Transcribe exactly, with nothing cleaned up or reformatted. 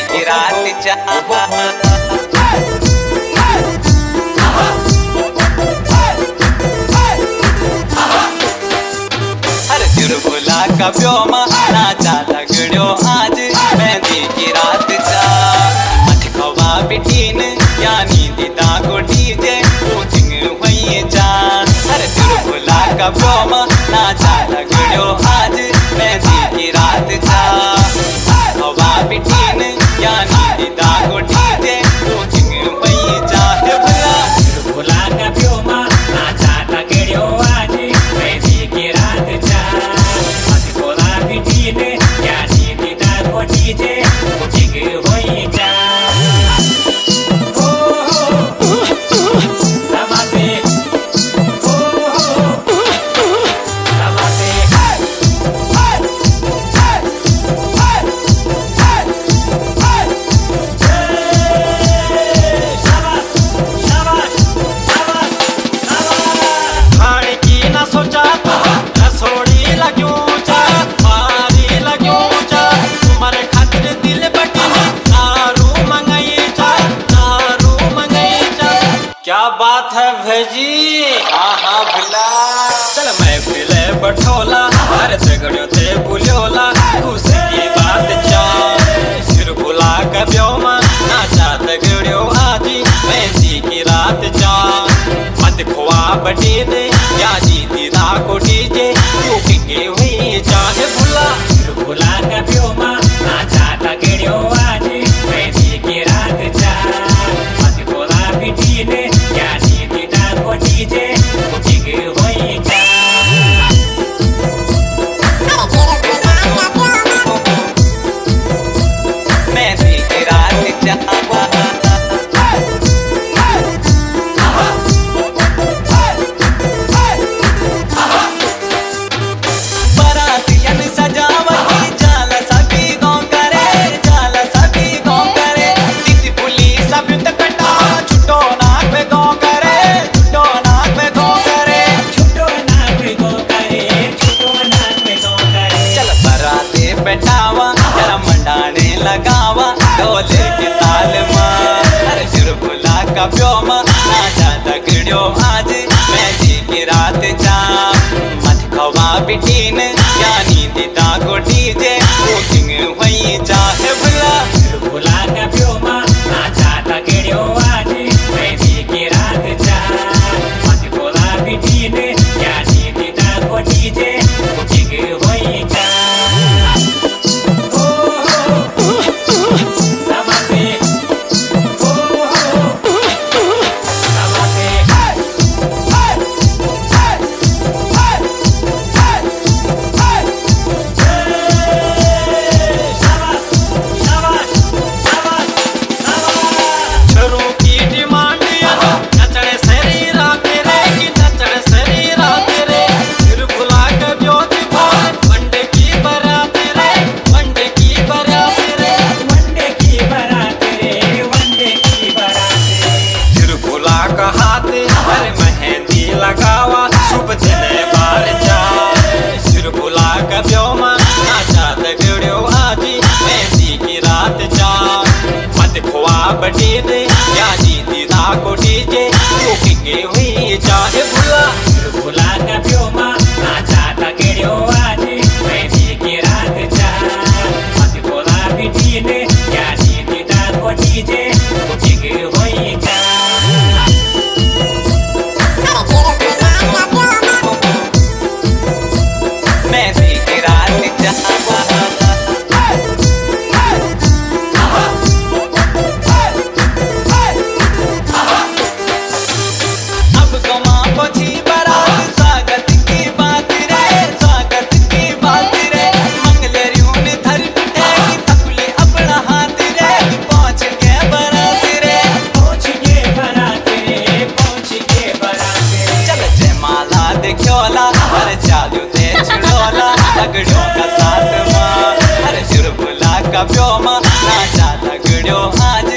की रात जा चुलबुला का ब्योमा नाचा लगड़ो आज मेहंदी की रात जा मत खवा बिटीन यानी दीदा को डीजे कोचिंग हुई जा हर चुलबुला का ब्योमा नाचा लगड़ो आज मेहंदी की रात जा खवा बिटीन यानी दीदा को डीजे कोचिंग हुई जा चुलबुला का ब्योमा नाचा लगड़ो आज मेहंदी की रात जा डीजे कोचिंग होई जा हो हो समाते हो हो समाते शाबाश शाबाश शाबाश खाने की ना सोचा तो रसोड़ी लग्यूं चा मारी लग्यूं क्या बात है भेजी। हाँ हाँ भला चल मैं फिले बठोला हर झगड़ो ते बुलोला खुशी की बात चा सिर बुला का ब्योमा नाचा तगड़ो आजी मेहंदी की रात चा मत खुआ बटी दे या जीती दा को डीजे कुकिंग हुई चाहे भुला सिर बुला का ब्योमा नाचा तगड़ो आजी मेहंदी की रात चा मत खुआ बिटी दे डीजे कोचिंग होई जा मेहंदी की रात जा बरातियन सजावटी जाला सभी गाँव करे जाला सभी गाँव करे जिस पुलिस सब कटा छुटो नाक पे गाँव करे बैठावा जरा मंडाने लगावा ढोले के ताल मार हर चुलबुला का ब्योमा नाचा लगड़ो आज मेहंदी की रात जा मत खवा बिटीन यानी दीदा को डीजे कोचिंग हुई चाहे भुला चुलबुला का ब्योमा नाचा लगड़ो आज मेहंदी की रात जा मत खवा बिटीन यानी दीदा को डीजे कोचिंग हुई जा लगावा शुभ दिन बार जा सिर बुला का ब्योमा नाचा लगड़ो आजी मेहंदी की रात जा मत खुआ बटी दे या जीती दा को डीजे कुकिंग हुई चाहे भुला सिर बुला का ब्योमा नाचा लगड़ो आजी मेहंदी की रात जा मत खुआ बटी दे या जीती दा को डीजे कुकिंग हुई जा मेहंदी की रात जा अब गमा पची बारात स्वागत की बात रे स्वागत की बात रे मंगलरियों ने धर बिठाई थकुले अपना हाथ रे पहुंच गए बारात रे पहुंच गए बारात रे पहुंच गए बारात रे चल जयमाला देखोला हर चालू दे छुड़ोला लगड़ो का साथ मां हर चुलबुला का ब्योमा नाचा लगड़ो आज